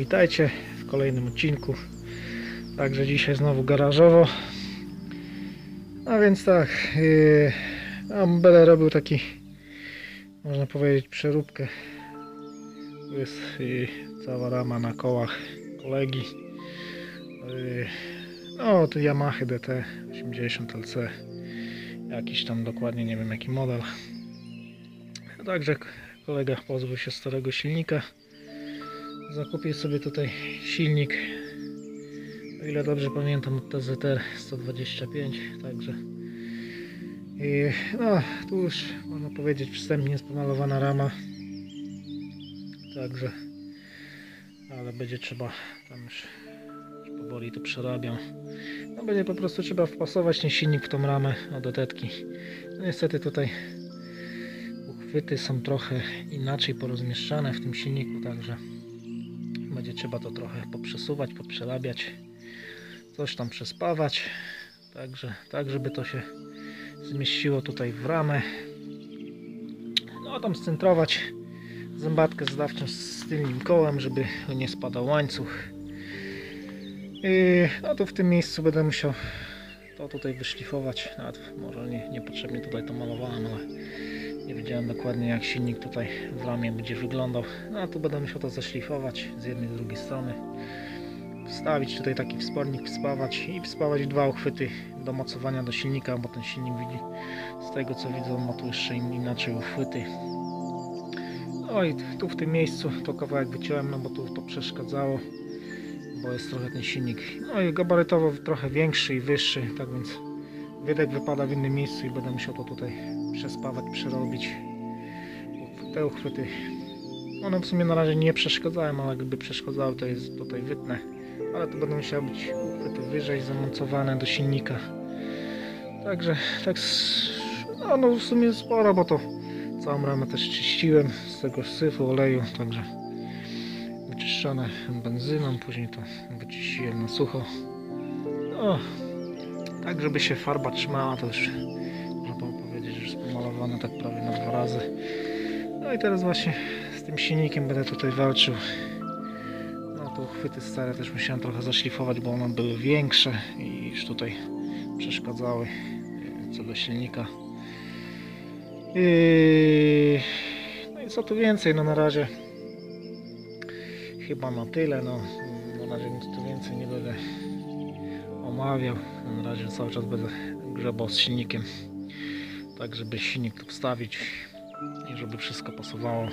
witajcie w kolejnym odcinku. Także dzisiaj znowu garażowo. A więc tak, będę robił taki, można powiedzieć, przeróbkę. Tu jest cała rama na kołach kolegi. No to Yamaha DT 80 LC. Jakiś tam dokładnie nie wiem jaki model. Także kolega pozbył się starego silnika. Zakupię sobie tutaj silnik, o ile dobrze pamiętam, od TZR 125, także no tu już można powiedzieć wstępnie jest pomalowana rama, także ale będzie trzeba tam już powoli to przerabiam. No będzie po prostu trzeba wpasować ten silnik w tą ramę od odetki. No niestety tutaj uchwyty są trochę inaczej porozmieszczane w tym silniku, także będzie trzeba to trochę poprzesuwać, poprzerabiać, coś tam przespawać, także tak żeby to się zmieściło tutaj w ramę. No tam scentrować zębatkę zdawczą z tylnym kołem, żeby nie spadał łańcuch. No to w tym miejscu będę musiał to tutaj wyszlifować, nawet może niepotrzebnie tutaj to malowałem, ale nie wiedziałem dokładnie jak silnik tutaj w ramie będzie wyglądał. No a tu będę musiał to zaszlifować z jednej i z drugiej strony. Wstawić tutaj taki wspornik, wspawać dwa uchwyty do mocowania do silnika, bo ten silnik widzi, z tego co widzę, on ma tu jeszcze inaczej uchwyty. No i tu w tym miejscu to kawałek wyciąłem, no bo tu to przeszkadzało, bo jest trochę ten silnik, no i gabarytowo trochę większy i wyższy, tak więc wydech wypada w innym miejscu i będę musiał to tutaj przespawać, przerobić. Te uchwyty, one w sumie na razie nie przeszkadzają, ale gdyby przeszkadzały, to jest tutaj wytnę, ale to będą musiały być uchwyty wyżej zamocowane do silnika. Także tak, no w sumie sporo, bo to całą ramę też czyściłem z tego syfu, oleju, także wyczyszczone benzyną, później to wyczyściłem na sucho. No, tak żeby się farba trzymała, to już można powiedzieć, że jest pomalowane tak prawie na 2 razy. No i teraz właśnie z tym silnikiem będę tutaj walczył. No to uchwyty stare też musiałem trochę zaszlifować, bo one były większe i już tutaj przeszkadzały co do silnika. No i co tu więcej, no na razie chyba na tyle, no na razie nic tu więcej nie będę omawiał. Na razie cały czas będę grzebał z silnikiem, tak żeby silnik tu wstawić i żeby wszystko pasowało.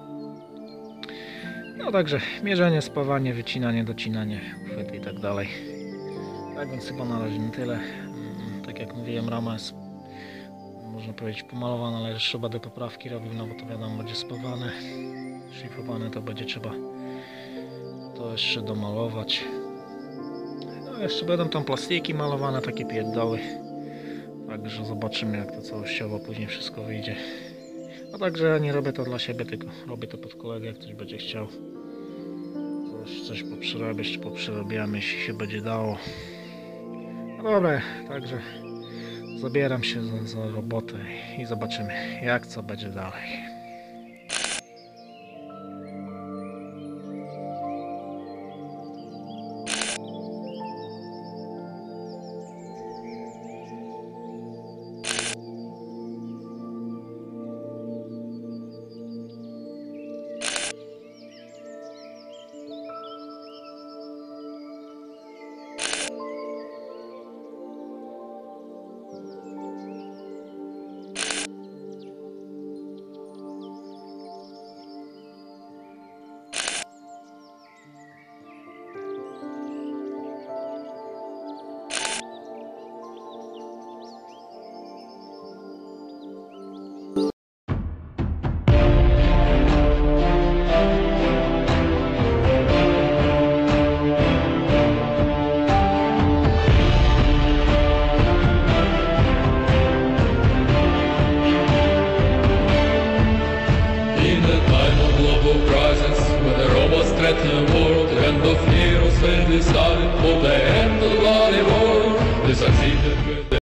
No także mierzenie, spawanie, wycinanie, docinanie, uchwyty i tak dalej. Tak więc chyba na razie na tyle. Tak jak mówiłem, rama jest, można powiedzieć, pomalowana, ale jeszcze będę poprawki robił, no bo to wiadomo, będzie spawane, szlifowane, to będzie trzeba to jeszcze domalować. No jeszcze będą tam plastiki malowane, takie pierdoły. Także zobaczymy jak to całościowo później wszystko wyjdzie. A także ja nie robię to dla siebie, tylko robię to pod kolegę, jak ktoś będzie chciał coś poprzerabiać, czy poprzerabiamy, jeśli się będzie dało. No dobra, także zabieram się za robotę i zobaczymy jak co będzie dalej. threaten the world, the end of heroes when they started for the end of the bloody war. They succeeded with